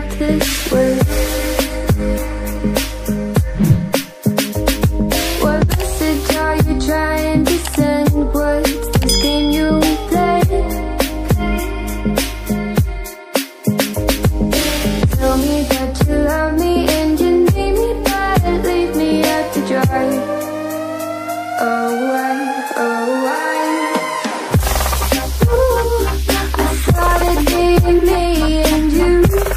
act this way? What message are you trying to send? What's this game you play? Tell me that you love me and you need me, but leave me out to dry. Oh, why, oh, why? Ooh, I thought it'd be me and you.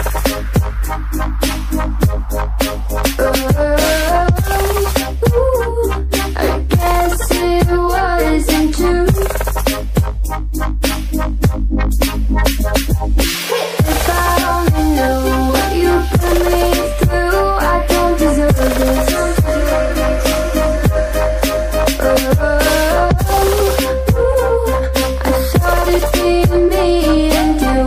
Ooh, I guess it wasn't true. If I only knew what you put me through, I don't deserve this. I thought it'd be me and you.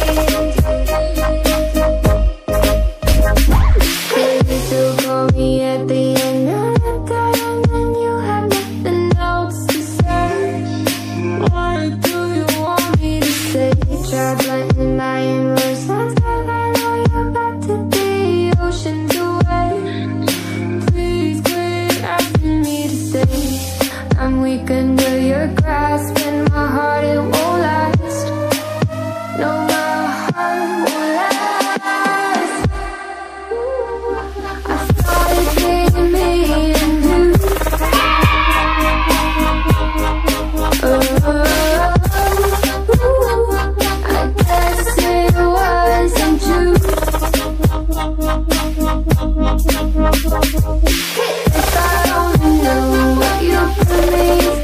Please do call me at the end of the day, and then you have nothing else to say. What do you want me to say? Try blending lying words, that's like I know you're about to be oceans away. Please quit asking me to stay. I'm weak under your grasp, and my heart, it won't last. No, my heart won't last. I thought it'd be me and you. I guess it wasn't true. If I only knew what you put me